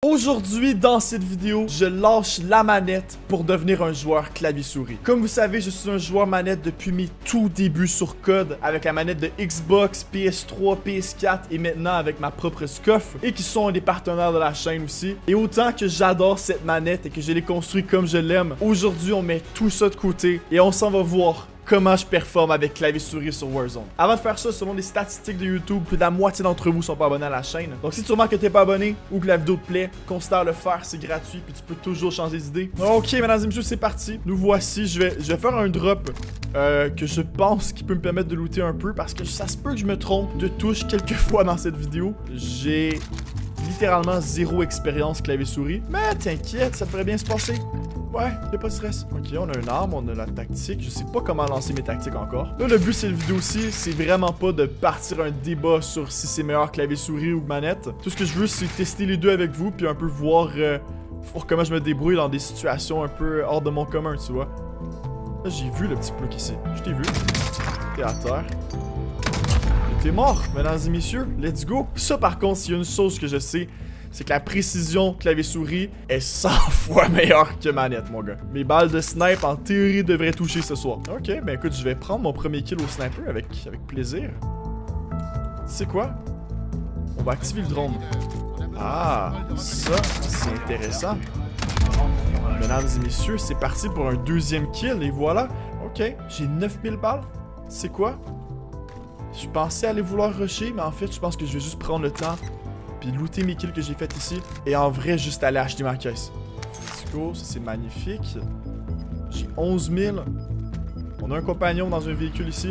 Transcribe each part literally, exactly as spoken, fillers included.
Aujourd'hui, dans cette vidéo, je lâche la manette pour devenir un joueur clavier-souris. Comme vous savez, je suis un joueur manette depuis mes tout débuts sur C O D, avec la manette de Xbox, P S trois, P S quatre et maintenant avec ma propre SCUF, et qui sont des partenaires de la chaîne aussi. Et autant que j'adore cette manette et que je l'ai construite comme je l'aime, aujourd'hui on met tout ça de côté et on s'en va voir comment je performe avec clavier-souris sur Warzone. Avant de faire ça, selon les statistiques de YouTube, plus de la moitié d'entre vous sont pas abonnés à la chaîne. Donc si tu remarques que t'es pas abonné ou que la vidéo te plaît, considère le faire, c'est gratuit puis tu peux toujours changer d'idée. Ok, mesdames et messieurs, c'est parti. Nous voici, je vais, je vais faire un drop euh, que je pense qui peut me permettre de looter un peu parce que ça se peut que je me trompe de touche quelques fois dans cette vidéo. J'ai littéralement zéro expérience clavier-souris, mais t'inquiète, ça devrait bien se passer. Ouais, y'a pas de stress. Ok, on a une arme, on a la tactique. Je sais pas comment lancer mes tactiques encore. Là, le but de cette vidéo-ci, c'est vraiment pas de partir un débat sur si c'est meilleur clavier-souris ou manette. Tout ce que je veux, c'est tester les deux avec vous, puis un peu voir, euh, voir comment je me débrouille dans des situations un peu hors de mon commun, tu vois. Là, j'ai vu le petit bloc ici. Je t'ai vu. T'es à terre. T'es mort, mesdames et messieurs. Let's go. Ça, par contre, s'il y a une chose que je sais, c'est que la précision clavier-souris est cent fois meilleure que manette, mon gars. Mes balles de snipe, en théorie, devraient toucher ce soir. Ok, ben écoute, je vais prendre mon premier kill au sniper avec, avec plaisir. Tu sais quoi? On va activer le drone. Ah, ça, c'est intéressant. Mesdames et messieurs, c'est parti pour un deuxième kill, et voilà. Ok, j'ai neuf mille balles. C'est quoi? Je pensais aller vouloir rusher, mais en fait, je pense que je vais juste prendre le temps puis looter mes kills que j'ai fait ici. Et en vrai, juste aller acheter ma caisse. Let's go, ça c'est magnifique. J'ai onze mille. On a un compagnon dans un véhicule ici.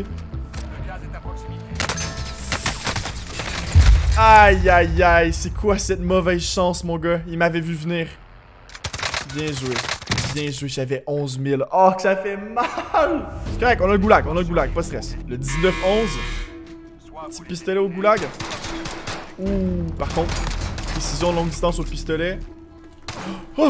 Aïe aïe aïe, c'est quoi cette mauvaise chance, mon gars? Il m'avait vu venir. Bien joué. Bien joué, j'avais onze mille. Oh, que ça fait mal! C'est correct, on a le goulag, on a le goulag, pas de stress. Le dix-neuf onze. Petit pistolet au goulag. Ouh, par contre, précision longue distance au pistolet. Oh!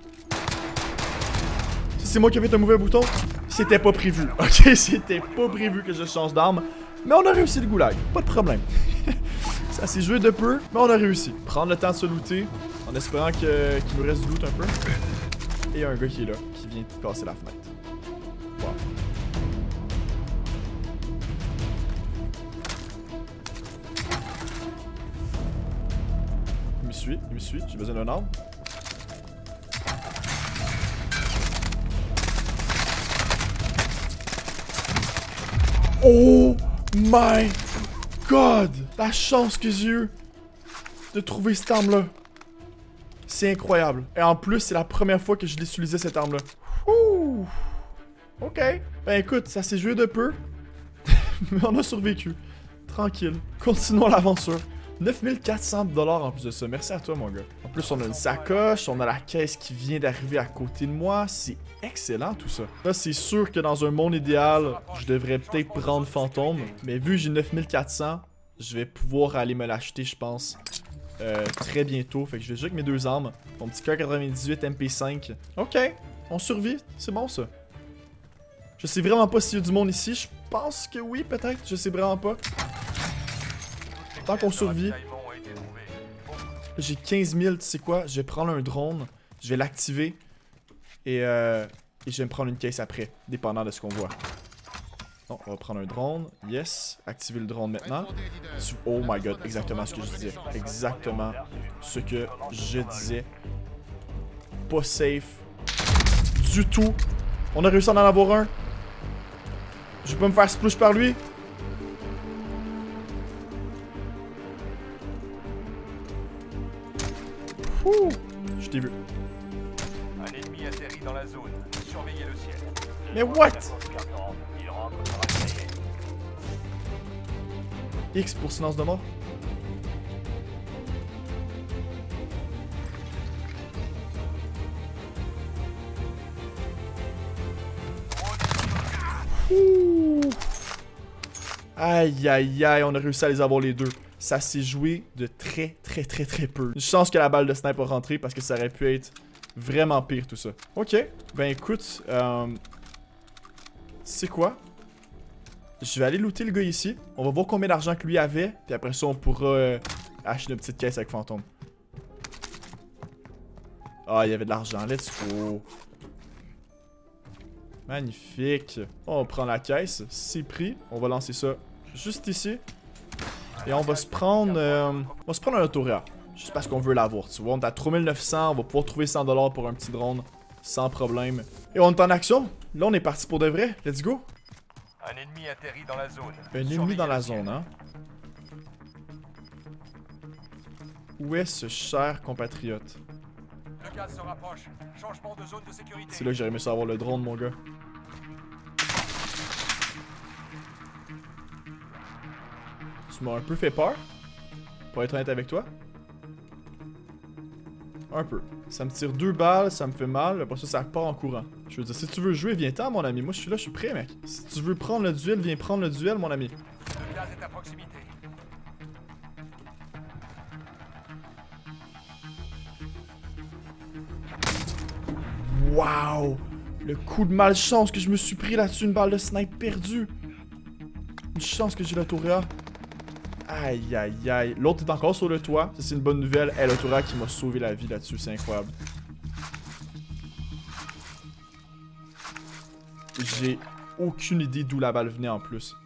C'est moi qui ai fait un mauvais bouton. C'était pas prévu. Ok, c'était pas prévu que je change d'arme. Mais on a réussi le goulag. Pas de problème. Ça s'est joué de peu, mais on a réussi. Prendre le temps de se looter, en espérant qu'il qu nous reste du loot un peu. Et il y a un gars qui est là, qui vient de casser la fenêtre. Wow. Il me suit, il me suit, j'ai besoin d'un arme. Oh my god! La chance que j'ai eu de trouver cette arme-là. C'est incroyable. Et en plus, c'est la première fois que je l'utilisais cette arme-là. Ouh! Ok. Ben écoute, ça s'est joué de peu. Mais on a survécu. Tranquille. Continuons l'aventure. neuf mille quatre cents dollars en plus de ça. Merci à toi, mon gars. En plus, on a une sacoche, on a la caisse qui vient d'arriver à côté de moi. C'est excellent, tout ça. Là, c'est sûr que dans un monde idéal, je devrais peut-être prendre Fantôme. Mais vu que j'ai neuf mille quatre cents, je vais pouvoir aller me l'acheter, je pense, euh, très bientôt. Fait que je vais jouer avec mes deux armes. Mon petit K quatre-vingt-dix-huit M P cinq. Ok, on survit. C'est bon, ça. Je sais vraiment pas s'il y a du monde ici. Je pense que oui, peut-être. Je sais vraiment pas. Tant qu'on survit. J'ai quinze mille, tu sais quoi? Je vais prendre un drone, je vais l'activer et, euh, et je vais me prendre une caisse après, dépendant de ce qu'on voit. Bon, on va prendre un drone, yes, activer le drone maintenant. Oh my god, exactement ce que je disais, exactement ce que je disais. Pas safe du tout. On a réussi à en avoir un. Je vais pas me faire splouche par lui. Ouh, je t'ai vu. Un ennemi atterrit dans la zone. Surveillez le ciel. Mais what? X pour silence de mort. Ouh. Aïe aïe aïe, on a réussi à les avoir les deux. Ça s'est joué de très très très très peu. Une chance que la balle de sniper a rentré parce que ça aurait pu être vraiment pire tout ça. Ok, ben écoute, euh, c'est quoi? Je vais aller looter le gars ici. On va voir combien d'argent que lui avait. Puis après ça, on pourra euh, acheter une petite caisse avec fantôme. Ah, il y avait de l'argent. Let's go. Magnifique. On prend la caisse. C'est pris. On va lancer ça juste ici. Et on va se prendre... Euh, on va se prendre un Autoréa. Juste parce qu'on veut l'avoir. Tu vois, on est à trois mille neuf cents. On va pouvoir trouver cent dollars pour un petit drone. Sans problème. Et on est en action. Là, on est parti pour de vrai. Let's go. Un ennemi atterrit dans la zone. Un ennemi dans la zone, hein. Où est ce cher compatriote? Le gaz se rapproche. Changement de zone de sécurité. C'est là que j'aurais aimé savoir le drone, mon gars. Tu m'as un peu fait peur, pour être honnête avec toi. Un peu. Ça me tire deux balles, ça me fait mal, après ça, ça part en courant. Je veux dire, si tu veux jouer, viens-t'en, mon ami. Moi, je suis là, je suis prêt, mec. Si tu veux prendre le duel, viens prendre le duel, mon ami. Le gaz est à proximité. Waouh! Le coup de malchance que je me suis pris là-dessus, une balle de snipe perdue. Une chance que j'ai l'Autoréa. Aïe, aïe, aïe. L'autre est encore sur le toit. Ça, c'est une bonne nouvelle. Elle, l'Autoréa qui m'a sauvé la vie là-dessus. C'est incroyable. J'ai aucune idée d'où la balle venait en plus.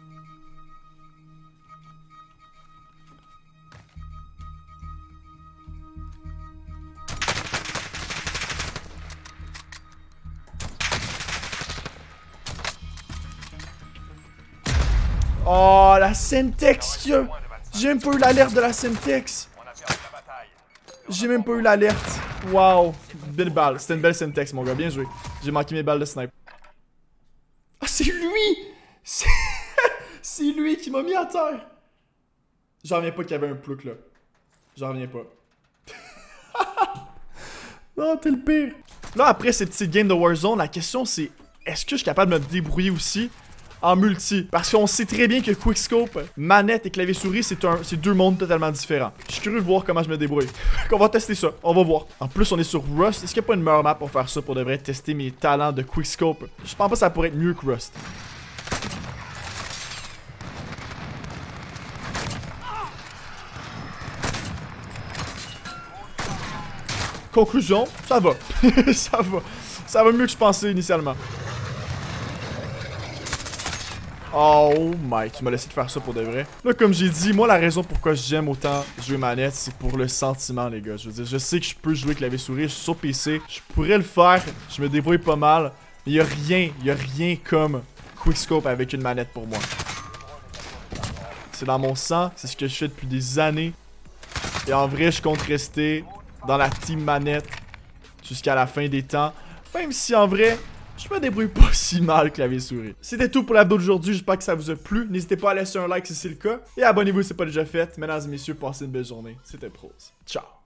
Oh, la Semtex, yo. J'ai même pas eu l'alerte de la Semtex. J'ai même pas eu l'alerte. Wow. Belle balle. C'était une belle Semtex, mon gars. Bien joué. J'ai manqué mes balles de snipe. Ah, c'est lui! C'est lui qui m'a mis à terre. J'en reviens pas qu'il y avait un plouc là. J'en reviens pas. Non, t'es le pire. Là, après ces petites games de Warzone, la question c'est: est-ce que je suis capable de me débrouiller aussi en multi? Parce qu'on sait très bien que Quickscope, manette et clavier souris, c'est un, c'est deux mondes totalement différents. Je suis curieux de voir comment je me débrouille. On va tester ça, on va voir. En plus, on est sur Rust. Est-ce qu'il n'y a pas une meilleure map pour faire ça, pour de vrai tester mes talents de Quickscope? Je pense pas que ça pourrait être mieux que Rust. Conclusion, ça va. Ça va. Ça va mieux que je pensais initialement. Oh my, tu m'as laissé te faire ça pour de vrai. Là, comme j'ai dit, moi, la raison pourquoi j'aime autant jouer manette, c'est pour le sentiment, les gars. Je veux dire, je sais que je peux jouer clavier souris, je suis sur P C, je pourrais le faire, je me débrouille pas mal, mais y a rien, y a rien comme Quickscope avec une manette pour moi. C'est dans mon sang, c'est ce que je fais depuis des années. Et en vrai, je compte rester dans la team manette jusqu'à la fin des temps. Même si en vrai, je me débrouille pas si mal clavier souris. C'était tout pour la vidéo d'aujourd'hui, j'espère que ça vous a plu. N'hésitez pas à laisser un like si c'est le cas. Et abonnez-vous si c'est pas déjà fait. Mesdames et messieurs, passez une belle journée. C'était Prose. Ciao.